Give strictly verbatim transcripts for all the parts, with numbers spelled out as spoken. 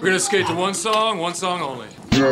We're gonna skate to one song, one song only.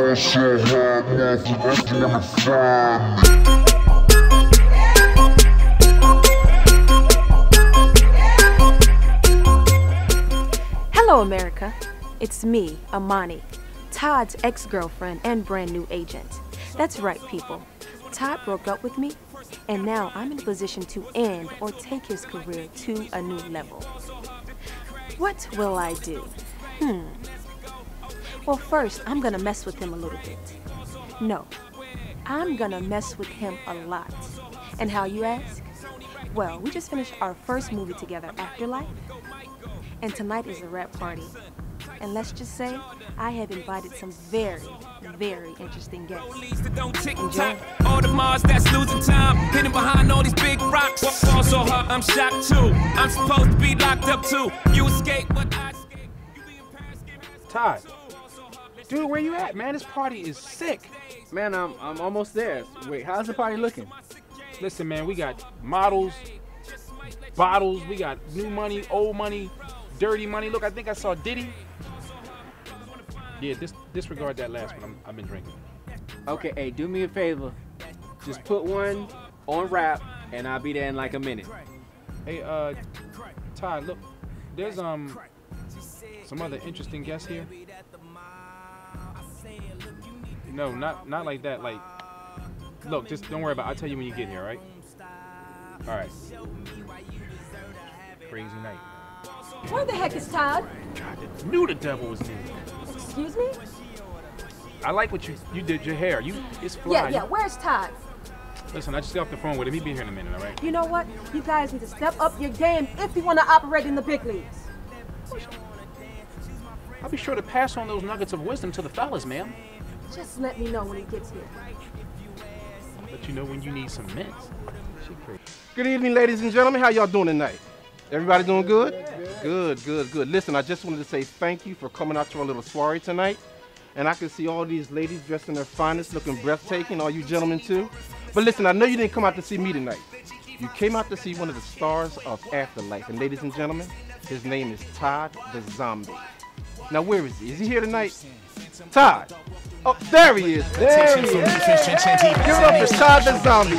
Hello, America. It's me, Amani, Todd's ex-girlfriend and brand new agent. That's right, people. Todd broke up with me, and now I'm in a position to end or take his career to a new level. What will I do? Hmm. Well, first, I'm gonna mess with him a little bit. No, I'm gonna mess with him a lot. And how, you ask? Well, we just finished our first movie together, Afterlife. And tonight is a rap party. And let's just say, I have invited some very, very interesting guests. Enjoy. All the Mars that's losing time, hidden behind all these big rocks. Also, I'm shocked too. I'm supposed to be locked up too. You escape, but I escape. Todd, dude, where you at, man? This party is sick. Man, I'm I'm almost there. Wait, how's the party looking? Listen, man, we got models, bottles, we got new money, old money, dirty money. Look, I think I saw Diddy. Yeah, dis disregard that last one. I'm, I've been drinking. Okay, hey, do me a favor. Just put one on rap, and I'll be there in like a minute. Hey, uh, Todd, look, there's um some other interesting guests here. No, not not like that. Like, look, just don't worry about it. I'll tell you when you get here, all right? All right. Crazy night. Where the heck is Todd? God, I knew the devil was in. Excuse me? I like what you you did your hair. You it's fly. Yeah, yeah, where's Todd? Listen, I just got off the phone with him. He'll be here in a minute, all right? You know what? You guys need to step up your game if you want to operate in the big leagues. I'll be sure to pass on those nuggets of wisdom to the fellas, ma'am. Just let me know when he gets here. I'll let you know when you need some mints. She crazy. Good evening, ladies and gentlemen. How y'all doing tonight? Everybody doing good? Good, good, good. Listen, I just wanted to say thank you for coming out to our little soiree tonight. And I can see all these ladies dressed in their finest, looking breathtaking, all you gentlemen too. But listen, I know you didn't come out to see me tonight. You came out to see one of the stars of Afterlife. And ladies and gentlemen, his name is Todd the Zombie. Now, where is he? Is he here tonight? Todd. Oh, there he is. There he is. Yeah. Give it up for Todd the Zombie,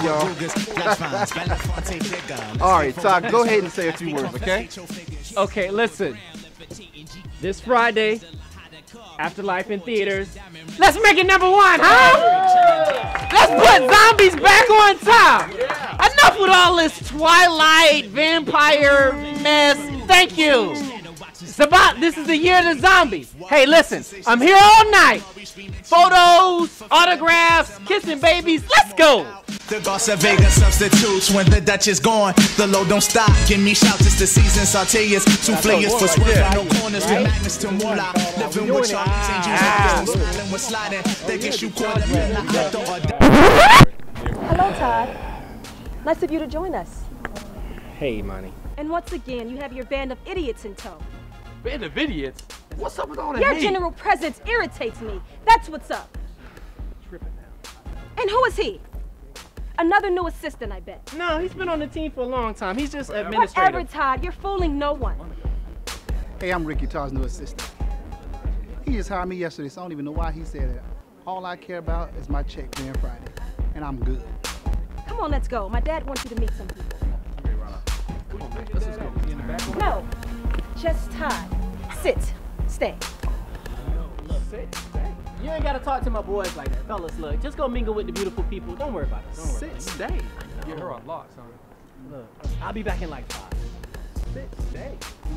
y'all. All right, Todd, go ahead and say a few words, okay? Okay, listen. This Friday, Afterlife in theaters. Let's make it number one, huh? Let's put zombies back on top. Enough with all this Twilight, vampire mess. Thank you. It's about, this is the year of the zombies. Hey, listen, I'm here all night. Photos, autographs, kissing babies. Let's go. The Garza Vega substitutes when the Dutch is gone. The load don't stop. Give me shouts. It's the season. Sauteers, souffleurs for swerving. No corners with magnets to moolah. Living with Charlie's Angels. Smiling with sliding. They get you caught up in the Hello, Todd. Nice of you to join us. Hey, Money. And once again, you have your band of idiots in tow. Band of idiots? What's up with all that Your hate? general presence irritates me. That's what's up. Tripping now. And who is he? Another new assistant, I bet. No, he's been on the team for a long time. He's just administrative. Whatever, Todd. You're fooling no one. Hey, I'm Ricky, Todd's new assistant. He just hired me yesterday, so I don't even know why he said that. All I care about is my check being Friday, and I'm good. Come on, let's go. My dad wants you to meet some people. Okay, Rana. Come on, man. Let's just go. You in the back? No, just Todd. Sit. Stay. Sit, stay. You ain't gotta talk to my boys like that, fellas. Look, just go mingle with the beautiful people. Don't worry about it. Don't worry. Sit, stay. Get her on lock, son. Look, I'll be back in like five. Sit, stay.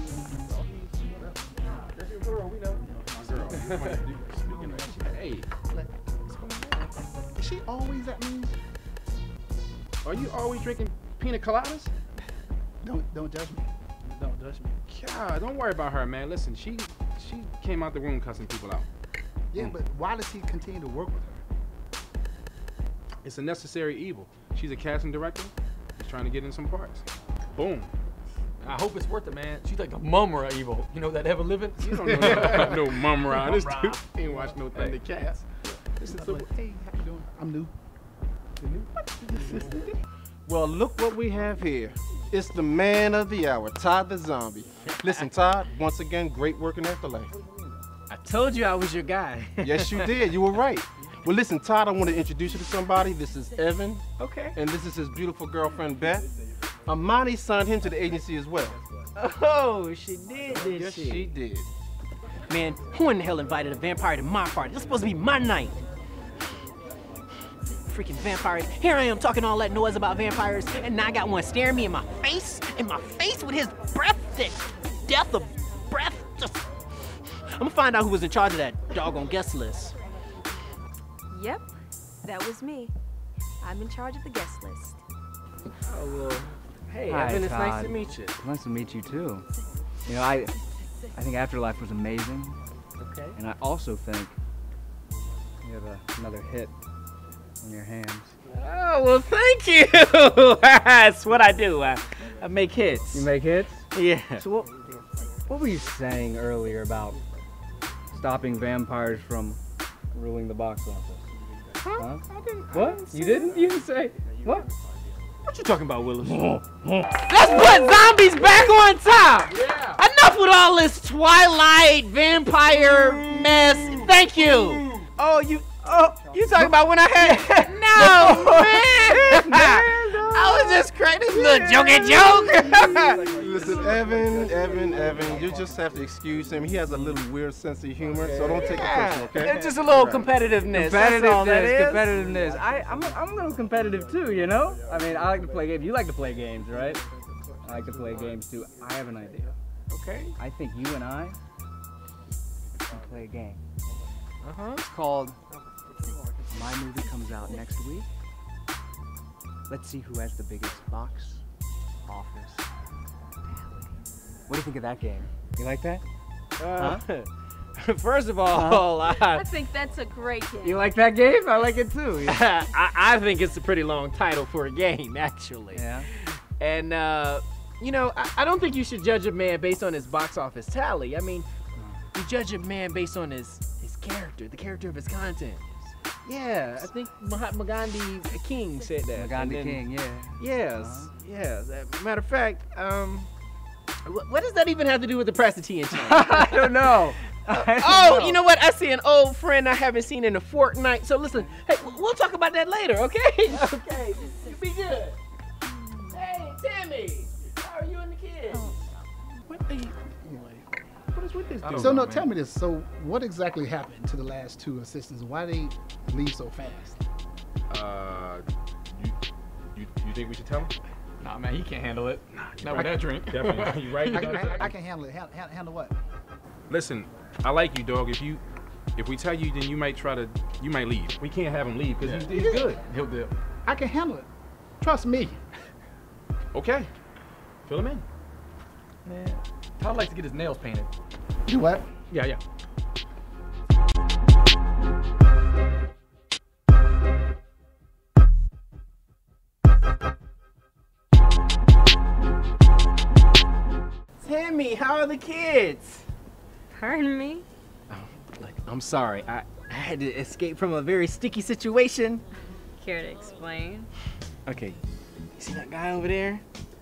That's your girl, we know. My girl. Speaking of, hey, what's going on? Is she always at me? Are you always drinking pina coladas? Don't don't judge me. Don't judge me. God, don't worry about her, man. Listen, she she came out the room cussing people out. Yeah, mm. But why does he continue to work with her? It's a necessary evil. She's a casting director. He's trying to get in some parts. Boom. I hope it's worth it, man. She's like a mumra evil. You know that ever living? You don't know that. No mumra. This dude ain't watched no Thundercats. This is the, hey, how you doing? I'm new. Well, look what we have here. It's the man of the hour, Todd the Zombie. Listen, Todd, once again, great work in Afterlife. I Told you I was your guy. Yes, you did. You were right. Well, listen, Todd, I want to introduce you to somebody. This is Evan. Okay. And this is his beautiful girlfriend, Beth. Amani signed him to the agency as well. Oh, she did, did Yes, she? she did. Man, who in the hell invited a vampire to my party? This is supposed to be my night. Freaking vampires. Here I am talking all that noise about vampires, and now I got one staring me in my face, in my face with his breath, that death of breath. Just, I'm gonna find out who was in charge of that doggone guest list. Yep, that was me. I'm in charge of the guest list. Oh, well, hey, Hi, Evan, it's nice Todd. to meet you. Nice to meet you too. You know, I, I think Afterlife was amazing, Okay. and I also think you have a, another hit on your hands. Oh, well, thank you. That's what I do. I, I make hits. You make hits? Yeah. So what, what were you saying earlier about stopping vampires from ruling the box office? Huh? I didn't, What? You didn't? You didn't say what? What you talking about, Willis? Let's put zombies back on top. Yeah. Enough with all this Twilight vampire mess. Thank you. Oh, you. Oh, you talking about when I had? No, man. I was just cracking this little jokey joke. Listen, Evan, Evan, Evan, you just have to excuse him. He has a little weird sense of humor, so don't take it personal, okay? It's just a little competitiveness. That's all that is. Competitiveness. I, I'm, a, I'm a little competitive too, you know? I mean, I like to play games. You like to play games, right? I like to play games too. I have an idea. Okay. I think you and I can play a game. Uh-huh. It's called My Movie Comes Out Next Week. Let's see who has the biggest box office. What do you think of that game? You like that? Uh, First of all, I I, think that's a great game. You like that game? I like it too. I, I think it's a pretty long title for a game, actually. Yeah. And, uh, you know, I, I don't think you should judge a man based on his box office tally. I mean, you judge a man based on his, his character, the character of his content. Yeah, I think Mahatma Gandhi King said that. Gandhi And then- King, yeah. Yes, Uh-huh. yes. Uh, Matter of fact, um, wh- what does that even have to do with the prostitute in China? I don't know. I don't Oh, know. you know what? I see an old friend I haven't seen in a fortnight. So listen, hey, we'll talk about that later, okay? Okay, you be good. Hey, Tammy, how are you and the kids? What are you? What is with this dude? So no, tell me this. So what exactly happened to the last two assistants? Why they leave so fast? Uh, you, you, you think we should tell him? Nah, man, he can't handle it. Not with that drink. Definitely. You right? I, I, I can handle it. Handle, handle what? Listen, I like you, dog. If you, if we tell you, then you might try to, you might leave. We can't have him leave because Yeah. he's, he's good. He'll do it. I can handle it. Trust me. Okay, fill him in. Man, Todd likes to get his nails painted. Do what? Yeah, yeah. Tammy, how are the kids? Pardon me? Look, I'm sorry. I, I had to escape from a very sticky situation. Care to explain? Okay, you see that guy over there?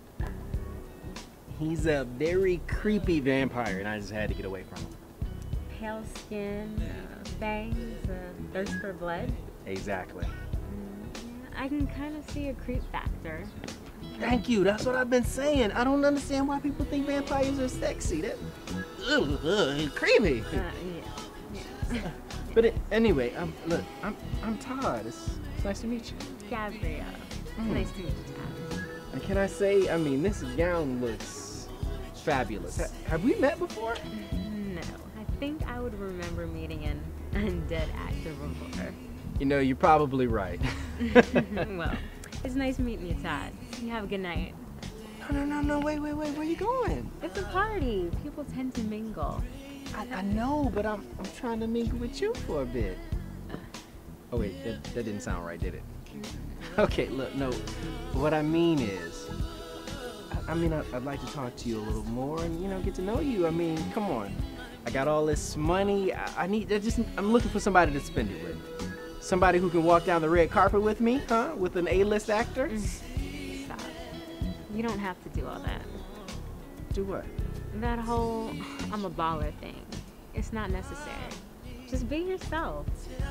He's a very creepy vampire, and I just had to get away from him. Pale skin, uh, fangs, uh, thirst for blood. Exactly. I can kind of see a creep factor. Thank you. That's what I've been saying. I don't understand why people think vampires are sexy. That, ugh, ugh, it's creepy. Uh, yeah. yeah. But it, anyway, um, look, I'm I'm Todd. It's, it's nice to meet you. Gabrielle. Mm. Nice to meet you, Todd. And can I say, I mean, this gown looks fabulous. Ha- have we met before? No, I think I would remember meeting an undead actor before. You know, you're probably right. Well, it's nice meeting you, Todd. You have a good night. No, no, no, no, wait, wait, wait, where you going? It's a party. People tend to mingle. I, I know, but I'm, I'm trying to mingle with you for a bit. Oh, wait, that, that didn't sound right, did it? Okay, look, no, what I mean is, I, I mean, I, I'd like to talk to you a little more and, you know, get to know you. I mean, come on. I got all this money. I, I need, I just, I'm looking for somebody to spend it with. Somebody who can walk down the red carpet with me, huh? With an A-list actor? Stop. You don't have to do all that. Do what? That whole I'm a baller thing. It's not necessary. Just be yourself.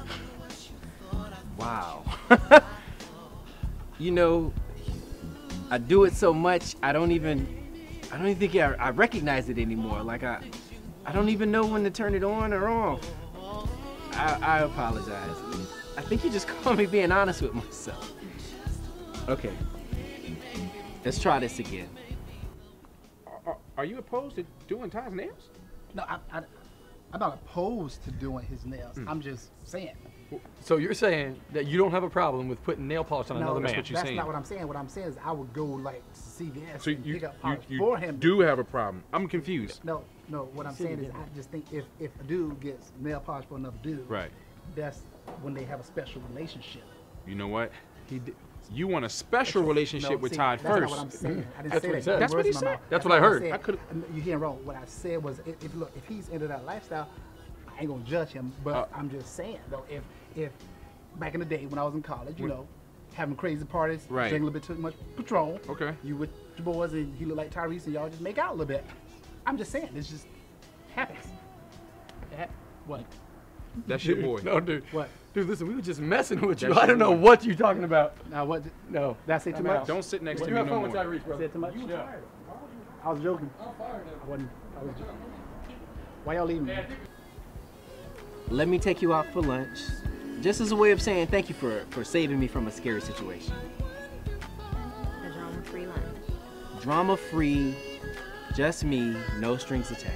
Wow. You know, I do it so much, I don't even, I don't even think I, I recognize it anymore. Like I, I don't even know when to turn it on or off. I, I apologize. I think you just caught me being honest with myself. Okay, let's try this again. Are, are you opposed to doing Todd's nails? No, I, I, I'm not opposed to doing his nails. Mm. I'm just saying. So you're saying that you don't have a problem with putting nail polish on No, another that's man? what you're That's saying. not what I'm saying. What I'm saying is I would go like to C V S So and you, pick up you, polish you for him. do have a problem. I'm confused. No, no. What I'm saying is I just think if if a dude gets nail polish for another dude, Right. that's when they have a special relationship. You know what? He d- you want a special relationship No, with see, Todd that's first. not what I'm saying. I didn't That's say what that. he said. That's what he Words in my said. mouth. That's what I not heard. said. I could've- You hearing wrong. What I said was, if, if look, if he's into that lifestyle, I ain't gonna judge him. But Uh, I'm just saying though, if if back in the day when I was in college, you When- know, having crazy parties, Right. drinking a little bit too much Patron. Okay. You with your boys and he look like Tyrese and y'all just make out a little bit. I'm just saying, this just happens. It hap- what? That's your boy. No, dude. What? Dude, listen, we were just messing with you. That's I don't your know boy. what you're talking about. Now what? No. Did I say too I'm much? out. Don't sit next You to me have no fun more. with Tyrese, bro. Said too much? Yeah. I was joking. I wasn't. I was joking. Why y'all leaving me? Let me take you out for lunch, just as a way of saying thank you for, for saving me from a scary situation. A drama-free lunch. Drama-free, just me, no strings attached.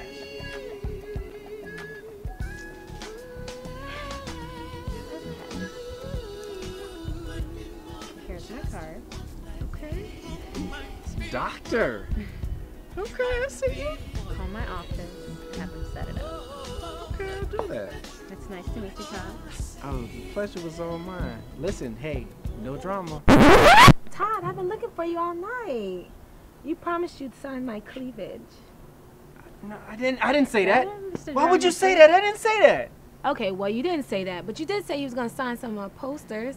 Here's my card. Okay. Doctor. Okay, I see you. Call my office. Have them set it up. Okay, I'll do that. It's nice to meet you, Todd. Oh, the pleasure was all mine. Listen, hey, no drama. Todd, I've been looking for you all night. You promised you'd sign my cleavage. No, I didn't. I didn't say that. Yeah, Mister Why would you Jarvis say said- that? I didn't say that. Okay, well, you didn't say that, but you did say you was gonna sign some uh, posters.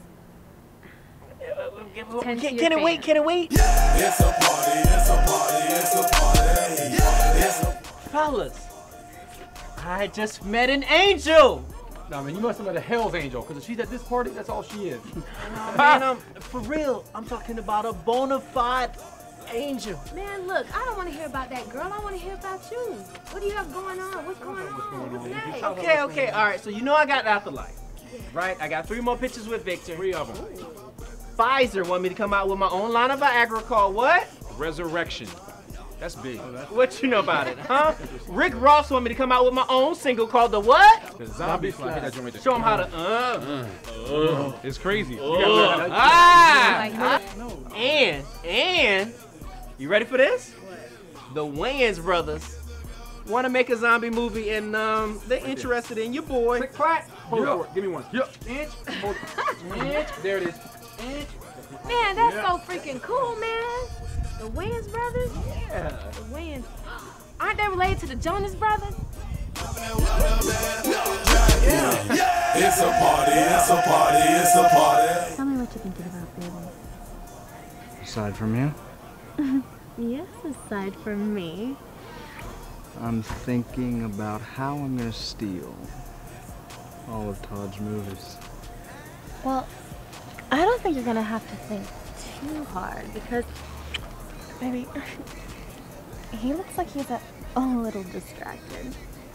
Can, to can your it wait? fans. Can it wait? It's a party, it's a party, it's a party. It's a Fellas, I just met an angel. No, man, you must have met a hell's angel, because if she's at this party, that's all she is. Man, I'm, for real, I'm talking about a bona fide angel. Man, look, I don't want to hear about that girl. I want to hear about you. What do you have going on? What's going on? What's next? Okay, okay, all right. So you know I got Afterlife, right? I got three more pictures with Victor. Three of them. Pfizer want me to come out with my own line of Viagra called what? Resurrection. That's big. What you know about it, huh? Rick Ross want me to come out with my own single called the what? The zombie fly. That joint right there. Show him how to, uh. Uh, it's crazy. You gotta learn how to- Ah! And, and, you ready for this? The Wayans brothers want to make a zombie movie, and um, they're interested in your boy. Click, clack. Hold Yeah. it for it. Give me one. Yep. Inch. Hold it. Inch. There it is. Inch. Man, that's so freaking cool, man. The Wayans brothers? Yeah. The Wayans. Aren't they related to the Jonas brothers? It's a party, it's a party, it's a party. Tell me what you're thinking about, baby. Aside from you, Yes, aside from me. I'm thinking about how I'm gonna steal all of Todd's movies. Well, I don't think you're gonna have to think too hard because, baby, he looks like he's a, a little distracted.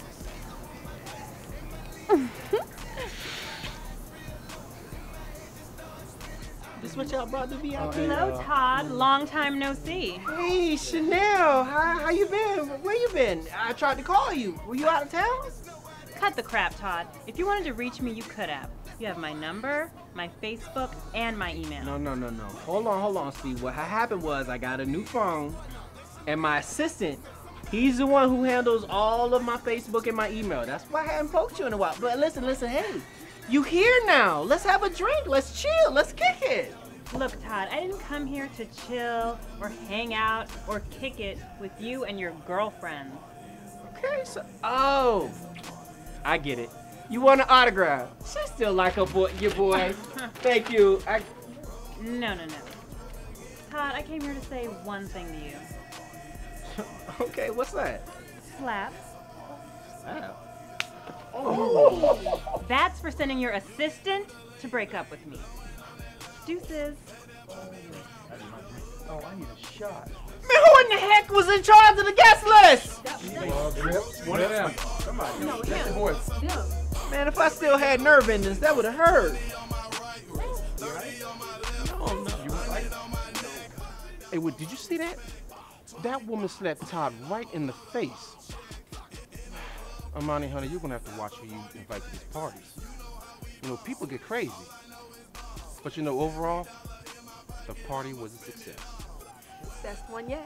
This what y'all brought the V I P? Hello, Todd. Long time no see. Hey, Chanel, how, how you been? Where you been? I tried to call you. Were you out of town? Cut the crap, Todd. If you wanted to reach me, you could have. You have my number, my Facebook, and my email. No, no, no, no. Hold on, hold on, Steve. What ha- happened was I got a new phone, and my assistant, he's the one who handles all of my Facebook and my email. That's why I haven't poked you in a while. But listen, listen, hey, you here now. Let's have a drink. Let's chill. Let's kick it. Look, Todd, I didn't come here to chill or hang out or kick it with you and your girlfriend. Okay, so, oh, I get it. You want an autograph? She still like her boy, your boy. Thank you. I, No, no, no. Todd, I came here to say one thing to you. okay, what's that? Slaps. Wow. Oh. That's for sending your assistant to break up with me. Deuces. Oh, I need a shot. Man, who in the heck was in charge of the guest list? One of them. Somebody. No, That's the voice. Man, if I still had nerve endings, that would have hurt. Oh, no. Hey, wait, did you see that? That woman slapped Todd right in the face. Amani, honey, you're gonna have to watch who you invite to these parties. You know, people get crazy. But you know, overall, the party was a success. Best one yet.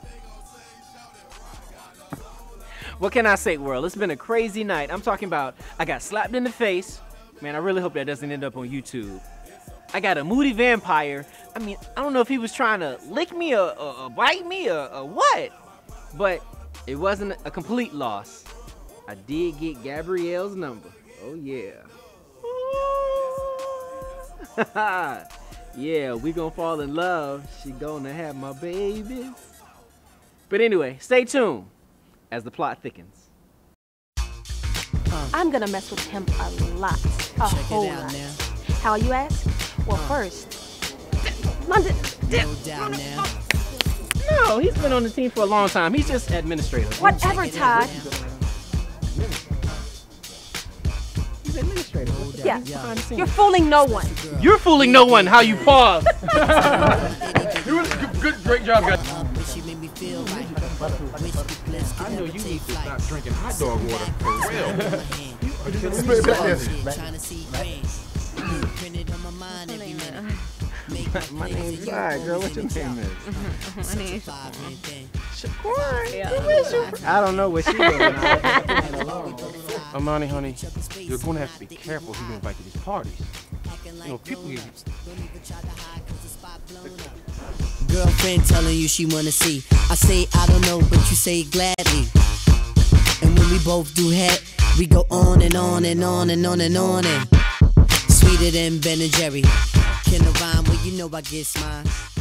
What can I say, world? It's been a crazy night. I'm talking about I got slapped in the face. Man, I really hope that doesn't end up on YouTube. I got a moody vampire. I mean, I don't know if he was trying to lick me or, or, or bite me or, or what. But it wasn't a complete loss. I did get Gabrielle's number. Oh, yeah. Yeah, we gonna fall in love. She gonna have my babies. But anyway, stay tuned as the plot thickens. I'm gonna mess with him a lot. A whole lot. How you ask? Well, first, London. No, he's been on the team for a long time. He's just administrative. Whatever, Todd. He's administrative. Yeah, you're fooling no one. You're fooling no one. How you pause? You was good, good, great job, guys. I know you need to stop drinking hot dog water for real. My name's Zai, girl. What your name is? My name's Shaquan. Yeah. I don't know what she's doing. Amani, honey, you're gonna have to be careful who you invite to these parties. You know, people get... Girlfriend telling you she wanna see. I say I don't know, but you say gladly. And when we both do head, we go on and on and on and on and on and sweeter than Ben and Jerry. Can I rhyme? Well, you know I get mine.